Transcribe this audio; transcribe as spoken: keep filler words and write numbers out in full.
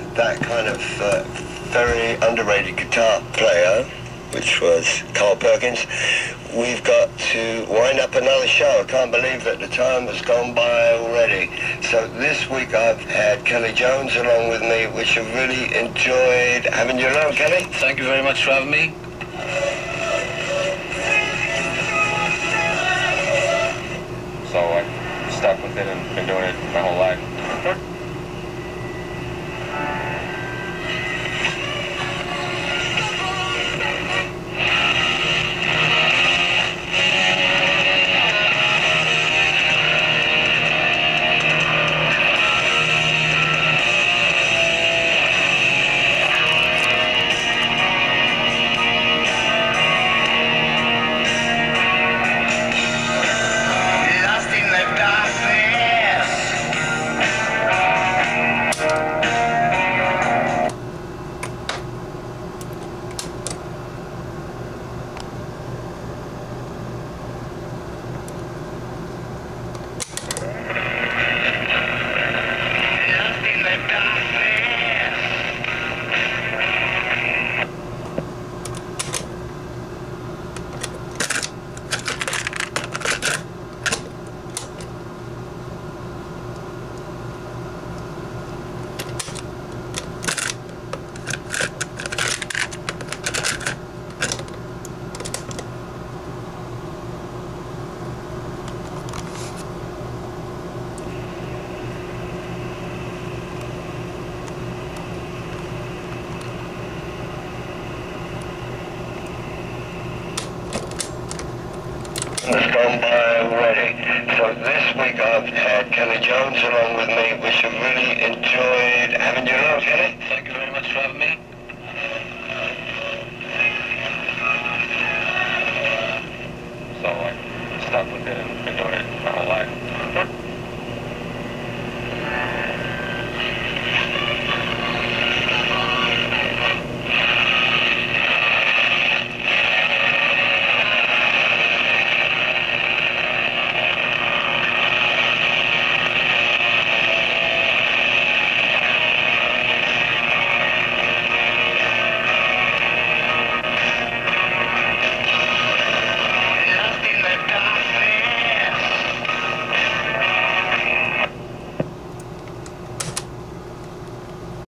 that kind of uh, very underrated guitar player, which was Carl Perkins, we've got to wind up another show. I can't believe that the time has gone by already. So this week I've had Kelly Jones along with me, which I've really enjoyed having you along, Kelly. Thank you very much for having me. So I stuck with it and been doing it my whole life. Has gone by already. So this week I've had Kelly Jones along with me, which I've really enjoyed having you along, Kelly.